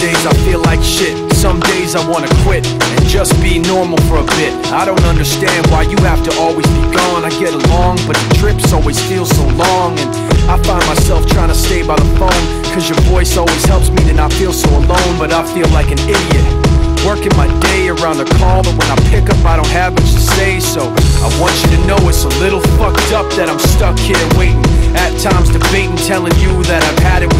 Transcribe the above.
days I feel like shit. Some days I wanna quit and just be normal for a bit. I don't understand why you have to always be gone. I get along, but the trips always feel so long. And I find myself trying to stay by the phone, cause your voice always helps me to not feel so alone. But I feel like an idiot, working my day around the call, but when I pick up I don't have much to say. So I want you to know it's a little fucked up that I'm stuck here waiting, at times debating, telling you that I've had it